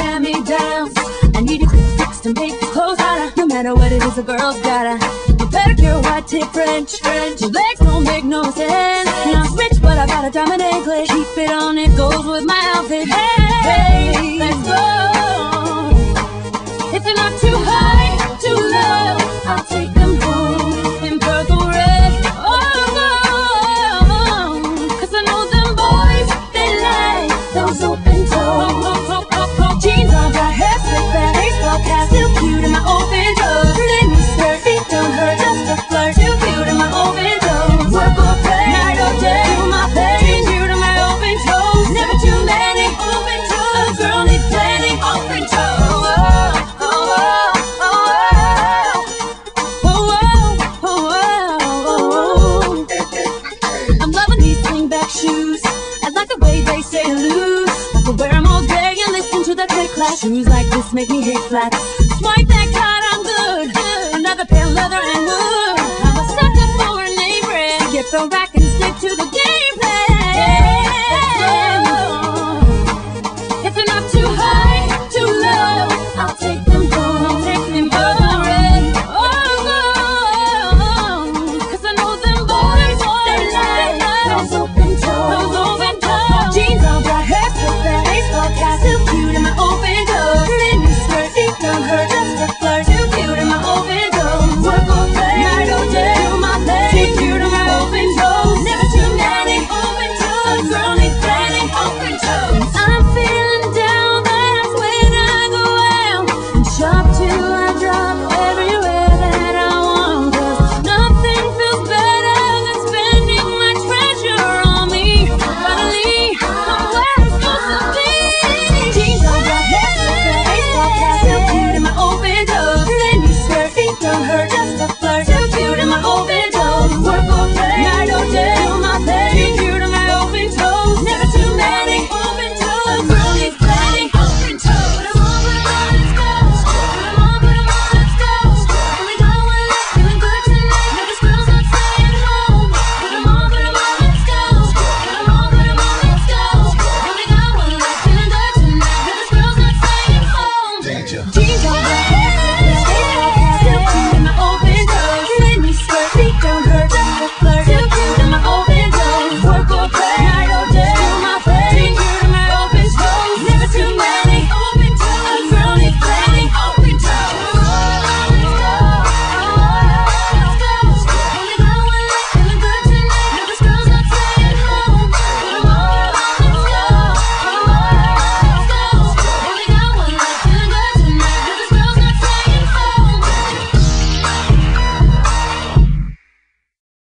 hand-me-downs. I need a quick fix to make the clothes hotter. No matter what it is, a girl's gotta. You better get white tip French. Your legs don't make no sense. Not rich, but I got a diamond English. Keep it on, it goes with my outfit. Hey, let's go. If they're not too high, too low, I'll take them home in purple red. Oh, cause I know them boys, they like those open toes. Jeans on, got hair slick back, baseball cap, still cute in my open toes. Mini skirt, feet don't hurt, just a flirt, still cute in my open toes. Work or play, night or day, do my thing, cute in my open toes. Never too many open toes, a girl needs plenty open toes. Shoes, I like the way they stay loose. I could wear them all day and listen to the click-clack. Shoes like this make me hate flats. Swipe that card, I'm good. Another pair of leather and wood. I'm a sucker for a name brand. Get the rack and stick to the game plan. If they're not too high, too low, I'll take them home. Take them purple red. Oh, cause I know them boys, they like those open toes. Jeans on, black hair, still back, baseball cap, still cute in my open toes. Mini skirt, feet don't hurt, just a flirt, still cute in my open toes. Work or play, night or day, do my thing, still cute in my open toes. Never too many open toes, a girl needs plenty open toes. I'm feeling down, that's when I go out and shop till I drop everywhere that I want. Cause nothing feels better than spending my treasure on me. Finally, somewhere it's supposed to be. Jeans on, black hair, slip back, baseball cap, still cute in my open toes. Mini skirt, feet don't hurt, just a flirt, still cute in my open toes. Work or play, night or day, do my thing, cute in my open toes. Never too many open toes, a girl needs plenty open toes. Put 'em on, let's go. Put 'em on, let's go. Here we go, we're feeling good tonight. No, this girl's not staying home. Put 'em on, let's go. Put 'em on, let's go. Here we go, we're feeling good tonight. No, this girl's not staying home.